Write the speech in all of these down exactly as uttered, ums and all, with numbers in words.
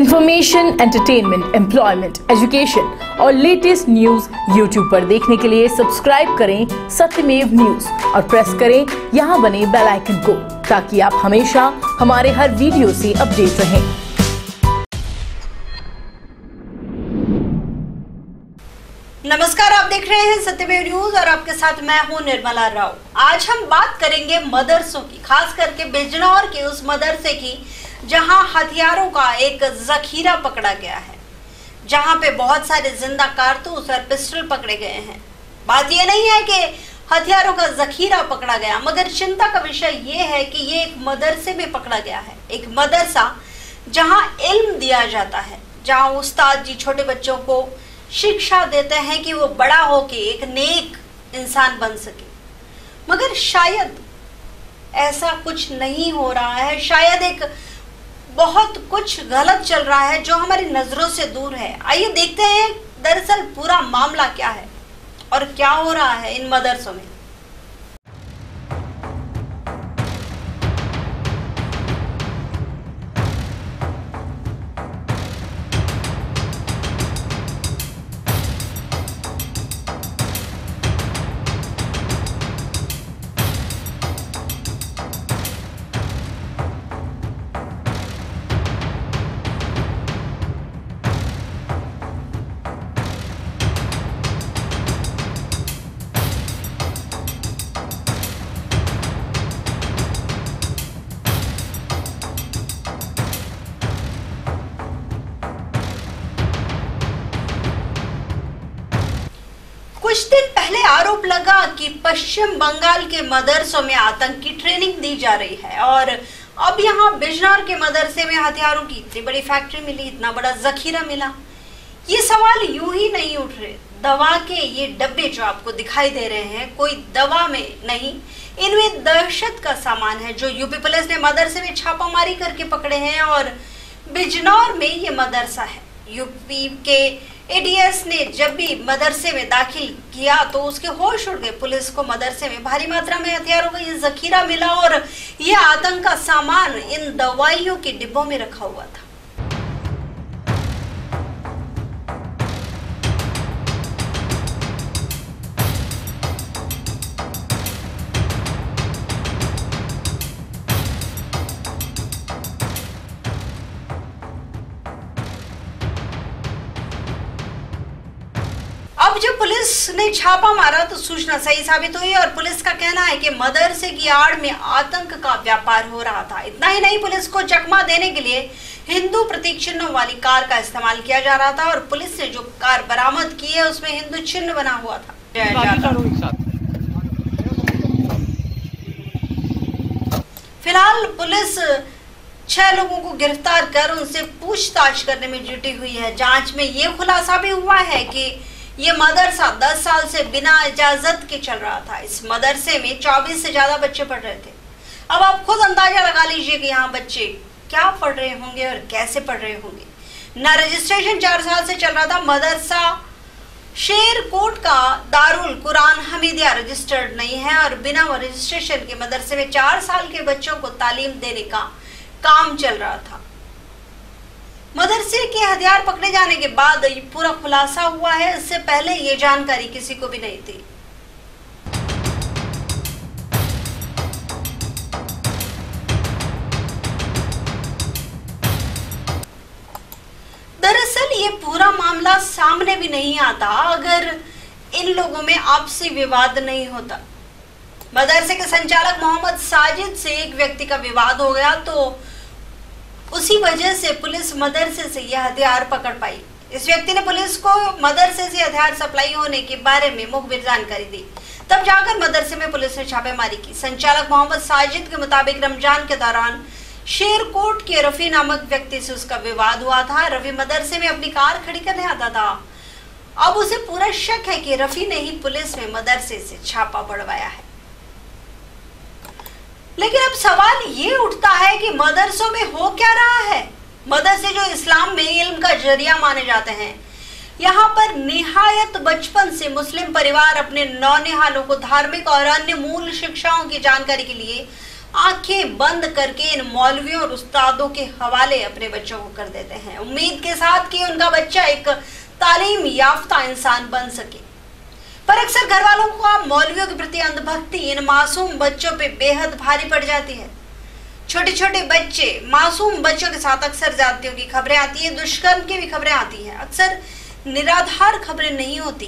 Information, entertainment, employment, education और latest news YouTube पर देखने के लिए सब्सक्राइब करें सत्यमेव न्यूज और प्रेस करें यहाँ बने बेल आइकन को, ताकि आप हमेशा हमारे हर वीडियो से अपडेट रहें। नमस्कार, आप देख रहे हैं सत्यमेव न्यूज और आपके साथ मैं हूं निर्मला राव। आज हम बात करेंगे मदरसों की, खास करके बिजनौर के उस मदरसे की जहां हथियारों का एक जखीरा पकड़ा गया है, जहां पे बहुत सारे जिंदा कारतूस और पिस्टल पकड़े गए हैं। बात यह नहीं है कि हथियारों का जखीरा पकड़ा गया, मगर चिंता का विषय ये है कि ये एक मदरसे में पकड़ा गया है। एक मदरसा जहां इल्म दिया जाता है, जहां उस्ताद जी छोटे बच्चों को शिक्षा देते हैं कि वो बड़ा होके एक नेक इंसान बन सके, मगर शायद ऐसा कुछ नहीं हो रहा है। शायद एक बहुत कुछ गलत चल रहा है जो हमारी नजरों से दूर है। आइए देखते हैं दरअसल पूरा मामला क्या है और क्या हो रहा है इन मदरसों में। कुछ दिन पहले आरोप लगा कि पश्चिम बंगाल के मदरसों में आतंक की ट्रेनिंग दी जा रही है और अब यहाँ बिजनौर के मदरसे में हथियारों की इतनी बड़ी फैक्ट्री मिली, इतना बड़ा जखीरा मिला। ये सवाल यूं ही नहीं उठ रहे। दवा के ये डब्बे जो आपको दिखाई दे रहे हैं, कोई दवा में नहीं, इनमें दहशत का सामान है जो यूपी पुलिस ने मदरसे में छापामारी करके पकड़े हैं। और बिजनौर में ये मदरसा है। यूपी के एडीएस ने जब भी मदरसे में दाखिल किया तो उसके होश उड़ गए। पुलिस को मदरसे में भारी मात्रा में हथियारों का ये जखीरा मिला और ये आतंक का सामान इन दवाइयों के डिब्बों में रखा हुआ था। अब जब पुलिस ने छापा मारा तो सूचना सही साबित हुई और पुलिस का कहना है कि मदरसे की आड़ में आतंक का व्यापार हो रहा था। इतना ही नहीं, पुलिस को चकमा देने के लिए हिंदू प्रतीक चिन्हों वाली कार का इस्तेमाल किया जा रहा था और पुलिस ने जो कार बरामद की है उसमें हिंदू चिन्ह बना हुआ था। फिलहाल पुलिस छह लोगों को गिरफ्तार कर उनसे पूछताछ करने में जुटी हुई है। जांच में ये खुलासा भी हुआ है कि ये मदरसा दस साल से बिना इजाजत के चल रहा था। इस मदरसे में चौबीस से ज्यादा बच्चे पढ़ रहे थे। अब आप खुद अंदाजा लगा लीजिए कि यहाँ बच्चे क्या पढ़ रहे होंगे और कैसे पढ़ रहे होंगे। ना रजिस्ट्रेशन चार साल से चल रहा था। मदरसा शेरकोट का दारुल कुरान हमीदिया रजिस्टर्ड नहीं है और बिना रजिस्ट्रेशन के मदरसे में चार साल के बच्चों को तालीम देने का काम चल रहा था। मदरसे के हथियार पकड़े जाने के बाद ये पूरा खुलासा हुआ है। इससे पहले ये जानकारी किसी को भी नहीं थी। दरअसल ये पूरा मामला सामने भी नहीं आता अगर इन लोगों में आपसी विवाद नहीं होता। मदरसे के संचालक मोहम्मद साजिद से एक व्यक्ति का विवाद हो गया तो उसी वजह से पुलिस मदरसे से यह हथियार पकड़ पाई। इस व्यक्ति ने पुलिस को मदरसे से हथियार सप्लाई होने के बारे में मुखबिर जानकारी दी, तब जाकर मदरसे में पुलिस ने छापेमारी की। संचालक मोहम्मद साजिद के मुताबिक रमजान के दौरान शेरकोट के रफी नामक व्यक्ति से उसका विवाद हुआ था। रफी मदरसे में अपनी कार खड़ी करने आता था। अब उसे पूरा शक है कि रफी ने ही पुलिस में मदरसे से छापा पड़वाया है। लेकिन अब सवाल ये उठता है कि मदरसों में हो क्या रहा है। मदरसे जो इस्लाम में इल्म का जरिया माने जाते हैं, यहाँ पर निहायत बचपन से मुस्लिम परिवार अपने नौनिहालों को धार्मिक और अन्य मूल शिक्षाओं की जानकारी के लिए आंखें बंद करके इन मौलवियों और उस्तादों के हवाले अपने बच्चों को कर देते हैं, उम्मीद के साथ कि उनका बच्चा एक तालीम याफ्ता इंसान बन सके। पर अक्सर घर वालों को मौलवियों के प्रति अंधभक्ति इन मासूम बच्चों पे बेहद भारी पड़ जाती है। छोटे छोटे बच्चे, मासूम बच्चों के साथ अक्सर ज्यादतियों की खबरें आती है, दुष्कर्म की भी खबरें आती हैं। अक्सर निराधार खबरें नहीं होती।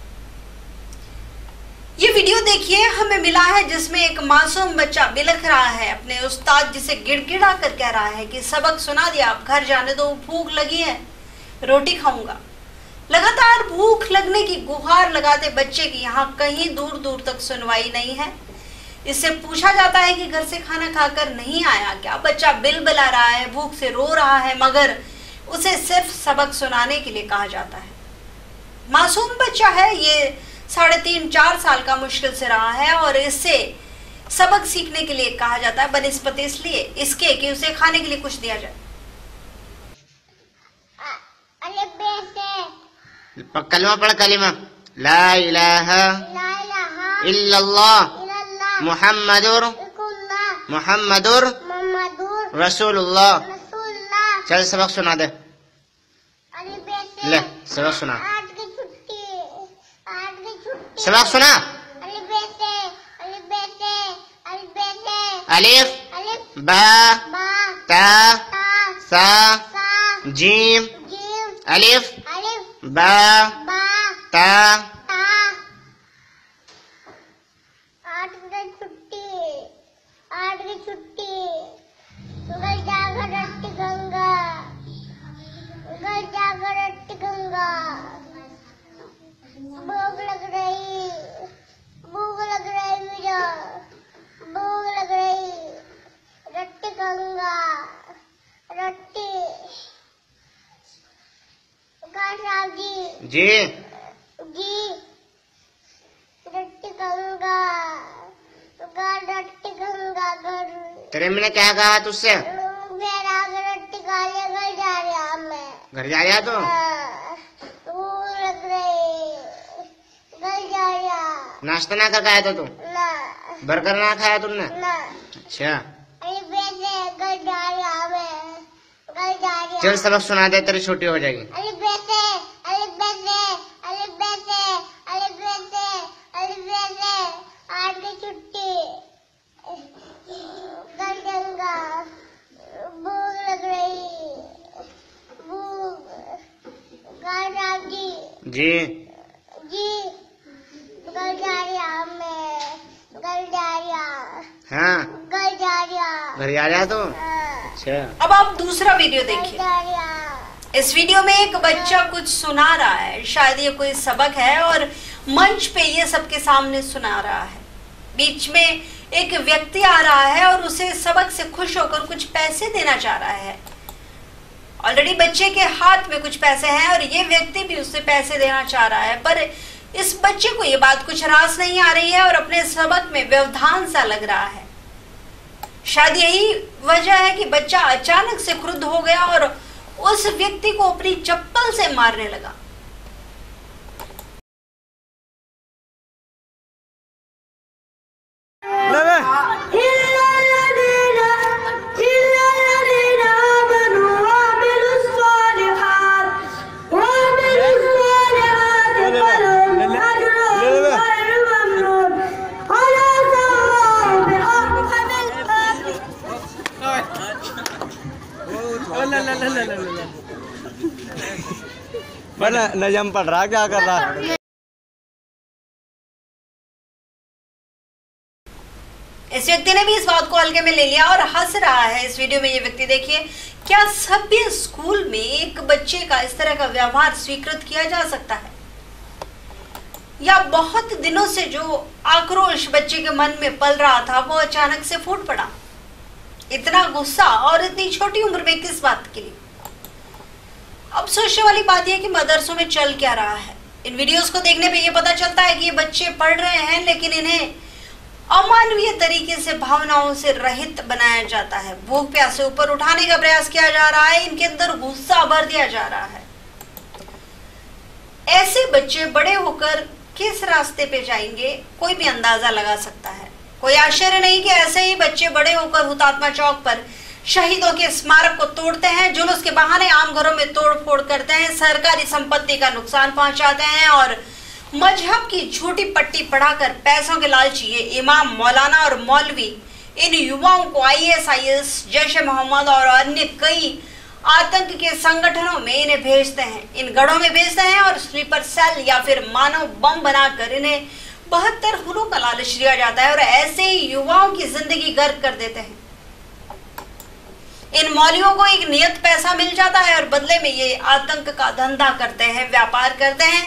ये वीडियो देखिए, हमें मिला है जिसमें एक मासूम बच्चा बिलख रहा है, अपने उस्ताद जिसे गिड़गिड़ा कर कह रहा है कि सबक सुना दिया, अब घर जाने दो, भूख लगी है, रोटी खाऊंगा। लगातार भूख लगने की गुहार लगाते बच्चे की यहाँ कहीं दूर दूर तक सुनवाई नहीं है। इससे पूछा जाता है कि घर से खाना खाकर नहीं आया क्या? बच्चा बिलबिला रहा है, भूख से रो रहा है, मगर उसे सिर्फ सबक सुनाने के लिए कहा जाता है। मासूम बच्चा है, ये साढ़े तीन चार साल का मुश्किल से रहा है और इससे सबक सीखने के लिए कहा जाता है, बनिस्बत इसलिए इसके कि उसे खाने के लिए कुछ दिया जाए। कलमा पढ़, कलिमा ला इलाहा इल्लल्लाह मुहम्मदुर मुहम्मदुर रसूलुल्लाह। चल सबक सुना दे, ले सबक सुना, सबक सुना। अलिफ बा ता सा जीम, अलिफ बा ता। आठ की छुट्टी, आठ की छुट्टी, घर जाकर रट्टी गंगा, घर जाकर रट्टी गंगा। भूख लग रही, भूख लग रही मुझे, भूख लग रही, रट्टी गंगा, रट्टी। साहब जी जी जी रट्टी गंगा, रट्टी गंगा घर। तेरे मैंने क्या कहा तुझसे? मेरा रट्टी खाने घर जा रहा मैं, घर जा रहा तो भूख लग रही, घर जा रहा। नाश्ता ना कर खाया था तू? ना। बर्गर ना खाया तुमने? ना। अच्छा, अरे वैसे घर जा रहा मैं, घर जा रहा। चल सबक सुना दे, तेरी छुट्टी हो जाएगी। अरे वैसे, अरे वैसे, अरे वैसे, अरे वैसे, अरे वैसे, आज की छुट्टी, घर जाऊंगा, भूख लग रही, भूख। घर साहब जी जी जी घर जा रहा मैं, घर जा रहा। हाँ, घर जा रहा, घर जा रहा तो। हाँ, अच्छा, अब आप दूसरा वीडियो घर देखिए। जा रहा। इस वीडियो में एक बच्चा कुछ सुना रहा है, शायद ये कोई सबक है और मंच पे ये सबके सामने सुना रहा है। बीच में एक व्यक्ति आ रहा है और उसे सबक से खुश होकर कुछ पैसे देना चाह रहा है। ऑलरेडी बच्चे के हाथ में कुछ पैसे हैं और ये व्यक्ति भी उससे पैसे देना चाह रहा है, पर इस बच्चे को ये बात कुछ रास नहीं आ रही है और अपने सबक में व्यवधान सा लग रहा है। शायद यही वजह है कि बच्चा अचानक से क्रुद्ध हो गया और उस व्यक्ति को अपनी चप्पल से मारने लगा। नजम पढ़ रहा, क्या कर रहा है? इस व्यक्ति ने भी इस बात को हल्के में ले लिया और हंस रहा है। इस वीडियो में ये व्यक्ति देखिए, क्या सभ्य स्कूल में एक बच्चे का इस तरह का व्यवहार स्वीकृत किया जा सकता है? या बहुत दिनों से जो आक्रोश बच्चे के मन में पल रहा था वो अचानक से फूट पड़ा? इतना गुस्सा और इतनी छोटी उम्र में किस बात के लिए? अब सोचने वाली बात यह है कि मदरसों में चल क्या रहा है। इन वीडियोस को देखने पे ये पता चलता है कि ये बच्चे पढ़ रहे हैं, लेकिन इन्हें अमानवीय तरीके से भावनाओं से रहित बनाया जाता है। भूख प्यास से ऊपर उठाने का प्रयास किया जा रहा है, इनके अंदर गुस्सा भर दिया जा रहा है। ऐसे बच्चे बड़े होकर किस रास्ते पे जाएंगे कोई भी अंदाजा लगा सकता है। कोई आश्चर्य नहीं कि ऐसे ही बच्चे बड़े होकर हुतात्मा चौक पर शहीदों के स्मारक को तोड़ते हैं, जुलूस के बहाने आम घरों में तोड़ फोड़ करते हैं, सरकारी संपत्ति का नुकसान पहुंचाते हैं और मजहब की झूठी पट्टी पढ़ाकर पैसों के लालची ये इमाम, मौलाना और मौलवी इन युवाओं को I S I S, Jaish Mohammed और अन्य कई आतंक के संगठनों में इन्हें भेजते हैं, इन गढ़ों में भेजते हैं और स्लीपर सेल या फिर मानव बम बनाकर इन्हें बहत्तर खूनों का लालच दिया जाता है और ऐसे ही युवाओं की जिंदगी गर्क कर देते हैं। इन मौलवियों को एक नियत पैसा मिल जाता है और बदले में ये आतंक का धंधा करते हैं, व्यापार करते हैं।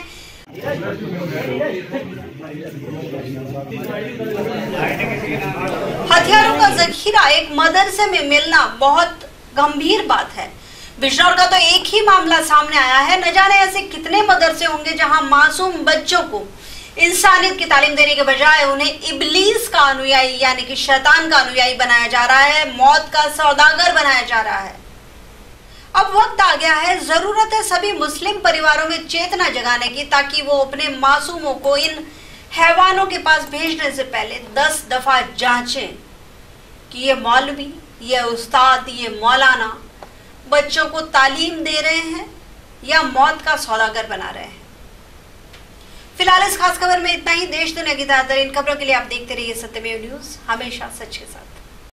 हथियारों का जखीरा एक मदरसे में मिलना बहुत गंभीर बात है। बिजनौर का तो एक ही मामला सामने आया है। न जाने ऐसे कितने मदरसे होंगे जहां मासूम बच्चों को इंसानियत की तालीम देने के बजाय उन्हें इबलीस का अनुयायी यानी कि शैतान का अनुयायी बनाया जा रहा है, मौत का सौदागर बनाया जा रहा है। अब वक्त आ गया है, जरूरत है सभी मुस्लिम परिवारों में चेतना जगाने की, ताकि वो अपने मासूमों को इन हैवानों के पास भेजने से पहले दस दफा जांचें कि ये मौलवी, ये उस्ताद, ये मौलाना बच्चों को तालीम दे रहे हैं या मौत का सौदागर बना रहे हैं। फिलहाल इस खास खबर में इतना ही। देश दुनिया की ताज़ा तरीन खबरों के लिए आप देखते रहिए सत्यमेव न्यूज, हमेशा सच के साथ।